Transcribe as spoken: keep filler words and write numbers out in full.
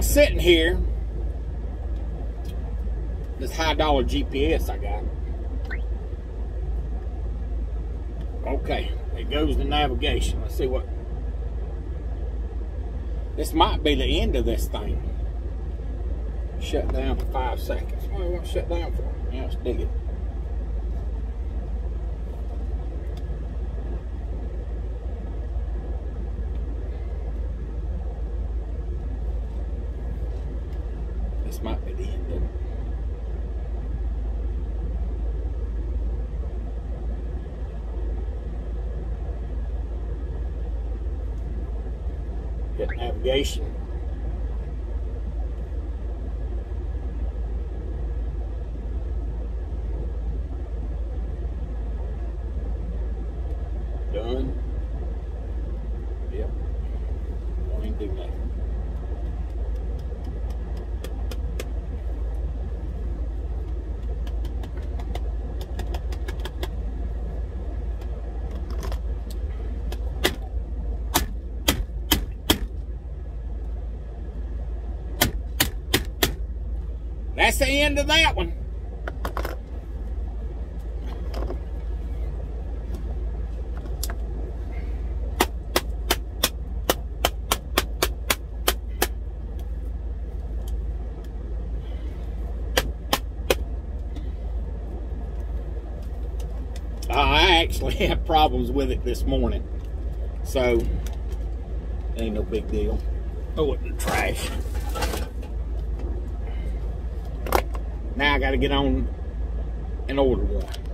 was sitting here, this high dollar G P S I got. Okay, it goes to navigation. Let's see what. This might be the end of this thing. Shut down for five seconds. What do you want to shut down for? Yeah, let's dig it. This might be the end of it. Hit navigation. Done. Yep. Won't even do nothing. That's the end of that one. I actually have problems with it this morning, so ain't no big deal. Throw it in the trash. Now I got to get on and order one.